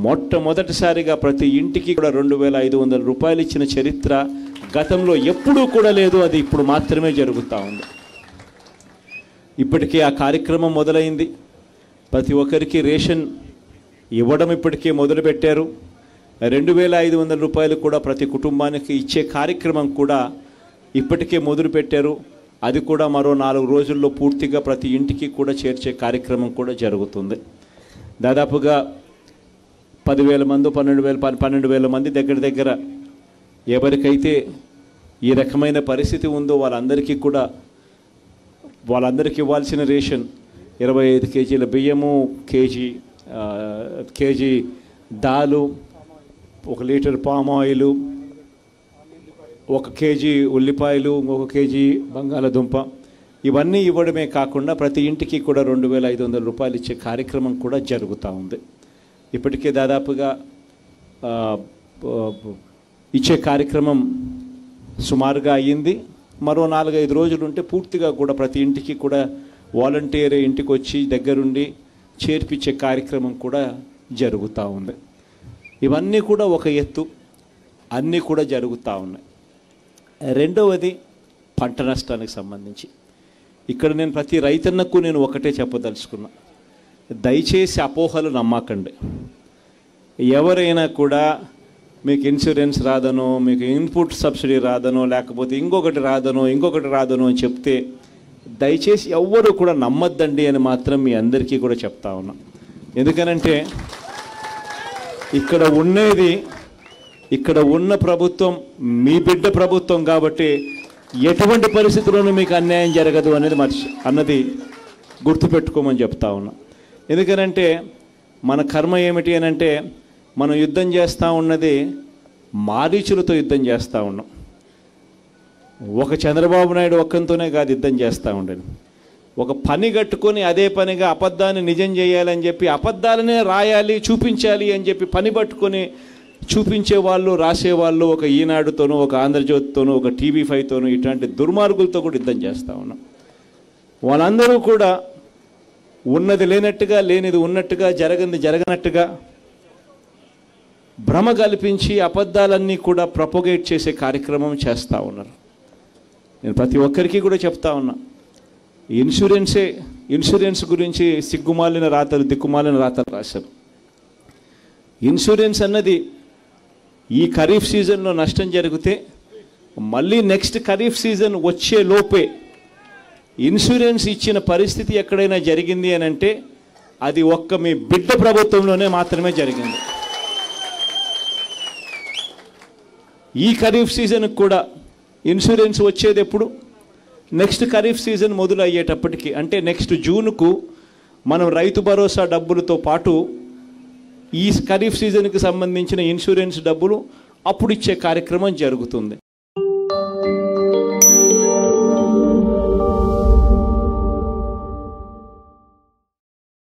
మొట్టమొదటిసారిగా ప్రతి ఇంటికి కూడా 2500 రూపాయలు ఇచ్చిన చరిత్ర గతంలో ఎప్పుడూ కూడా లేదు. అది ఇప్పుడు మాత్రమే జరుగుతూ ఉంది. ఇప్పటికే ఆ కార్యక్రమం మొదలైంది. ప్రతి ఒక్కరికి రేషన్ ఇవ్వడం ఇప్పటికే మొదలుపెట్టారు. 2500 రూపాయలు కూడా ప్రతి కుటుంబానికి ఇచ్చే కార్యక్రమం కూడా ఇప్పటికే మొదలుపెట్టారు. అది కూడా మరో 4 రోజుల్లో పూర్తిగా ప్రతి ఇంటికి కూడా చేర్చే కార్యక్రమం కూడా జరుగుతుంది. దాదాపుగా 10,000 మంది 12,000 మంది దగ్గర ఎవరికైతే ఈ రకమైన పరిస్థితి ఉందో వాళ్ళందరికీ ఇవ్వాల్సిన రేషన్ 25 కేజీల బియ్యము, కేజీ దాలు, 1 లీటర్ పామ్ ఆయిల్, 1 కేజీ ఉల్లిపాయలు, 1 కేజీ బంగాళదుంప, ఇవన్నీ ఇవ్వడమే కాకుండా ప్రతి ఇంటికి కూడా 2500 రూపాయలు ఇచ్చే కార్యక్రమం కూడా జరుగుతూ ఉంది. ఇప్పటికే దాదాపుగా ఇచ్చే కార్యక్రమం సుమారుగా అయ్యింది. మరో 4-5 రోజులు ఉంటే పూర్తిగా కూడా ప్రతి ఇంటికి కూడా వాలంటీర్ ఇంటికి వచ్చి దగ్గరుండి చేర్పించే కార్యక్రమం కూడా జరుగుతూ ఉంది. ఇవన్నీ కూడా ఒక ఎత్తు, అన్నీ కూడా జరుగుతూ ఉన్నాయి. రెండవది పంట నష్టానికి సంబంధించి ఇక్కడ నేను ప్రతి రైతన్నకు నేను ఒకటే చెప్పదలుచుకున్నా, దయచేసి అపోహలు నమ్మకండి. ఎవరైనా కూడా మీకు ఇన్సూరెన్స్ రాదనో, మీకు ఇన్పుట్ సబ్సిడీ రాదనో, లేకపోతే ఇంకొకటి రాదనో అని చెప్తే దయచేసి ఎవ్వరూ కూడా నమ్మద్దండి అని మాత్రం మీ అందరికీ కూడా చెప్తా ఉన్నా. ఎందుకనంటే ఇక్కడ ఉన్న ప్రభుత్వం మీ బిడ్డ ప్రభుత్వం కాబట్టి ఎటువంటి పరిస్థితుల్లోనూ మీకు అన్యాయం జరగదు అన్నది గుర్తుపెట్టుకోమని చెప్తా ఉన్నా. ఎందుకనంటే మన కర్మ ఏమిటి అని అంటే మనం యుద్ధం చేస్తూ ఉన్నది మారీచులతో యుద్ధం చేస్తూ ఉన్నాం. ఒక చంద్రబాబు నాయుడు ఒక్కంతోనే కాదు యుద్ధం చేస్తూ ఉండేది. ఒక పని కట్టుకొని అదే పనిగా అబద్ధాన్ని నిజం చేయాలని చెప్పి అబద్ధాలనే రాయాలి, చూపించాలి అని చెప్పి పని పట్టుకొని చూపించేవాళ్ళు, రాసేవాళ్ళు ఒక ఈనాడుతోనూ, ఒక ఆంధ్రజ్యోతితోనూ, ఒక TV5తోనూ ఇట్లాంటి దుర్మార్గులతో కూడా యుద్ధం చేస్తూ ఉన్నాం. వాళ్ళందరూ కూడా ఉన్నది లేనట్టుగా, లేనిది ఉన్నట్టుగా, జరగనిది జరగనట్టుగా భ్రమ కల్పించి అబద్ధాలన్నీ కూడా ప్రొపగేట్ చేసే కార్యక్రమం చేస్తూ ఉన్నారు. నేను ప్రతి ఒక్కరికి కూడా చెప్తా ఉన్నా, ఇన్సూరెన్స్ గురించి దిక్కుమాలిన రాతలు రాశారు. ఇన్సూరెన్స్ అన్నది ఈ ఖరీఫ్ సీజన్లో నష్టం జరిగితే మళ్ళీ నెక్స్ట్ ఖరీఫ్ సీజన్ వచ్చే లోపే ఇన్సూరెన్స్ ఇచ్చిన పరిస్థితి ఎక్కడైనా జరిగింది అని అంటే అది ఒక్క మీ బిడ్డ ప్రభుత్వంలోనే మాత్రమే జరిగింది. ఈ ఖరీఫ్ సీజన్కి కూడా ఇన్సూరెన్స్ వచ్చేది ఎప్పుడు? నెక్స్ట్ ఖరీఫ్ సీజన్ మొదలు అయ్యేటప్పటికి, అంటే నెక్స్ట్ జూన్కు మనం రైతు భరోసా డబ్బులతో పాటు ఈ ఖరీఫ్ సీజన్కి సంబంధించిన ఇన్సూరెన్స్ డబ్బులు అప్పుడు ఇచ్చే కార్యక్రమం జరుగుతుంది.